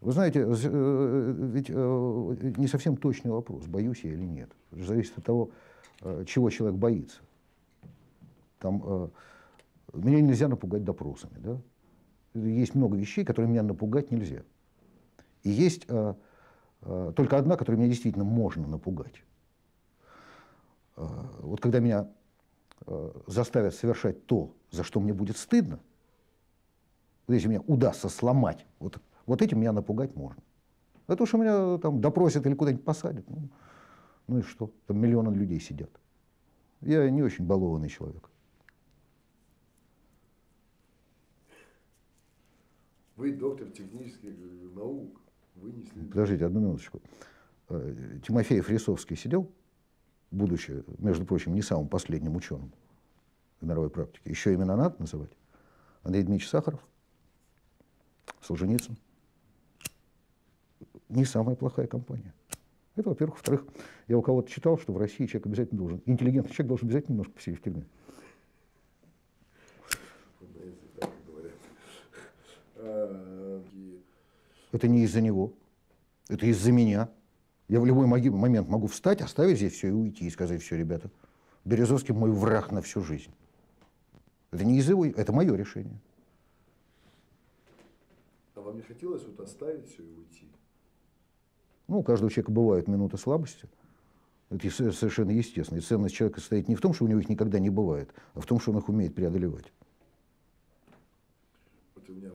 Вы знаете, ведь не совсем точный вопрос, боюсь я или нет. Это зависит от того, чего человек боится. Там, меня нельзя напугать допросами. Да? Есть много вещей, которые меня напугать нельзя. И есть только одна, которую меня действительно можно напугать. Вот когда меня заставят совершать то, за что мне будет стыдно, вот если мне удастся сломать, вот этим меня напугать можно. А то, что меня там допросят или куда-нибудь посадят, ну и что? Там миллионы людей сидят. Я не очень балованный человек. Вы доктор технических наук. Вынесли. Подождите одну минуточку. Тимофеев Рисовский сидел, будучи, между прочим, не самым последним ученым в мировой практике. Еще имена надо называть. Андрей Дмитриевич Сахаров, Солженицын. Не самая плохая компания. Это, во-первых. Во-вторых, я у кого-то читал, что в России человек обязательно должен, интеллигентный человек должен обязательно немножко посидеть в тюрьме. Это не из-за него, это из-за меня. Я в любой момент могу встать, оставить здесь все и уйти, и сказать: все, ребята, Березовский мой враг на всю жизнь. Это не из-за его, это мое решение. А вам не хотелось вот оставить все и уйти? Ну, у каждого человека бывают минуты слабости. Это совершенно естественно. И ценность человека состоит не в том, что у него их никогда не бывает, а в том, что он их умеет преодолевать. Вот у меня